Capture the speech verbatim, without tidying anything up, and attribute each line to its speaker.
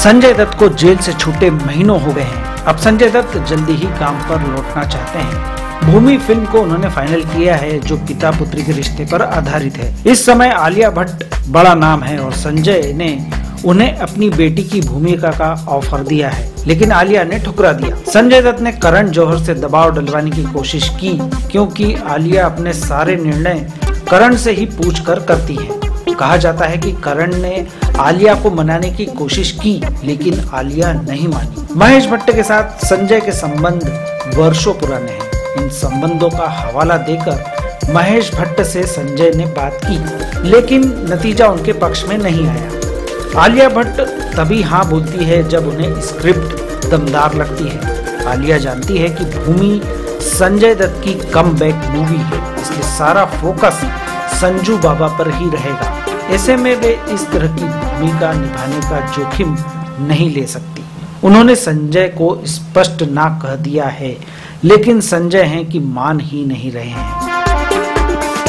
Speaker 1: संजय दत्त को जेल से छूटे महीनों हो गए हैं। अब संजय दत्त जल्दी ही काम पर लौटना चाहते हैं। भूमि फिल्म को उन्होंने फाइनल किया है, जो पिता पुत्री के रिश्ते पर आधारित है। इस समय आलिया भट्ट बड़ा नाम है और संजय ने उन्हें अपनी बेटी की भूमिका का ऑफर दिया है, लेकिन आलिया ने ठुकरा दिया। संजय दत्त ने करण जौहर से दबाव डलवाने की कोशिश की, क्योंकि आलिया अपने सारे निर्णय करण से ही पूछकर करती है। कहा जाता है कि करण ने आलिया को मनाने की कोशिश की, लेकिन आलिया नहीं मानी। महेश भट्ट के साथ संजय के संबंध वर्षों पुराने हैं। इन संबंधों का हवाला देकर महेश भट्ट से संजय ने बात की, लेकिन नतीजा उनके पक्ष में नहीं आया। आलिया भट्ट तभी हाँ बोलती है जब उन्हें स्क्रिप्ट दमदार लगती है। आलिया जानती है कि भूमि संजय दत्त की कमबैक मूवी है, इसलिए सारा फोकस संजू बाबा पर ही रहेगा। ऐसे में वे इस तरह की भूमिका निभाने का जोखिम नहीं ले सकती। उन्होंने संजय को स्पष्ट ना कह दिया है, लेकिन संजय हैं कि मान ही नहीं रहे हैं।